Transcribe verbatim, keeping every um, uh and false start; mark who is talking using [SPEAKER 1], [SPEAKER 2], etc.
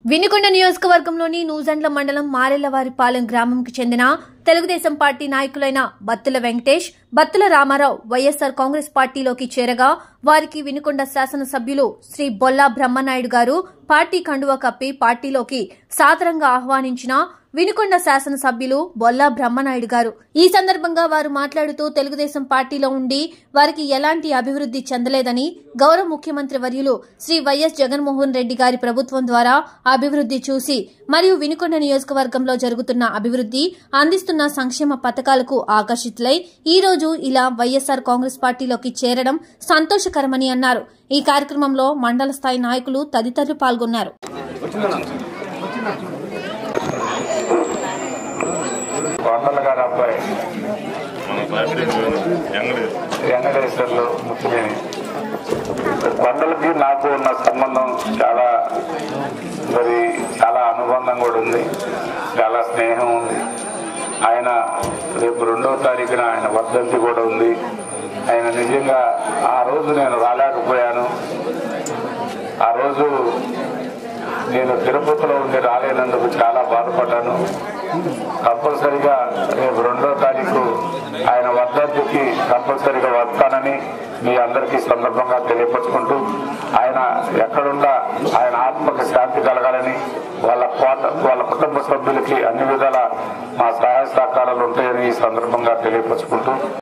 [SPEAKER 1] వినుకొండ నియోజకవర్గంలోని నూజండ్ల మండలం మారెళ్లవారిపాలెం గ్రామంకి చెందిన తెలుగుదేశం పార్టీ నాయకులైన బత్తుల వెంకటేష్, బత్తుల రామారావు వైఎస్సార్ కాంగ్రెస్ పార్టీలోకి చేరగా వారికి వినుకొండ శాసనసభ్యులు శ్రీ బొల్లా బ్రహ్మనాయుడు గారు పార్టీ కండువా కప్పి పార్టీలోకి సాదరంగా ఆహ్వానించిన వినుకొండ శాసనసభ్యులు బొల్లా బ్రహ్మనాయుడు గారు ఈ సందర్భంగా వారు మాట్లాడుతూ తెలుగుదేశం పార్టీలో ఉండి వారికి ఎలాంటి అభివృద్ది చెందలేదని, గౌరవ ముఖ్యమంత్రి వర్యులు శ్రీ వైఎస్ జగన్మోహన్ రెడ్డి గారి ప్రభుత్వం ద్వారా అభివృద్ది చూసి మరియు వినుకొండ నియోజకవర్గంలో జరుగుతున్న అభివృద్ది, అందిస్తున్న సంక్షేమ పథకాలకు ఆకర్షితులై ఈ రోజు ఇలా వైఎస్సార్ కాంగ్రెస్ పార్టీలోకి చేరడం సంతోషకరమని అన్నారు. ఈ కార్యక్రమంలో మండల స్థాయి నాయకులు తదితరులు పాల్గొన్నారు.
[SPEAKER 2] గారు అబ్బాయి వెంకటేశ్వర్లు ముఖ్యమేని బండలకి నాకు ఉన్న సంబంధం చాలా మరి చాలా అనుబంధం కూడా ఉంది, చాలా స్నేహం ఉంది. ఆయన రేపు రెండవ తారీఖున ఆయన వర్ధంతి కూడా ఉంది. ఆయన నిజంగా ఆ రోజు నేను రాలేకపోయాను. ఆ రోజు నేను తిరుపతిలో ఉండి రాలేనందుకు చాలా బాధపడ్డాను. కంపల్సరిగా రేపు రెండో తారీఖు ఆయన వర్ధంతికి కంపల్సరిగా వస్తానని మీ అందరికీ సందర్భంగా తెలియపరుచుకుంటూ, ఆయన ఎక్కడున్నా ఆయన ఆత్మకు శాంతి కలగాలని, వాళ్ళ కోట వాళ్ళ కుటుంబ సభ్యులకి అన్ని విధాల మా సహాయ సహకారాలు ఉంటాయని ఈ సందర్భంగా తెలియపరుచుకుంటూ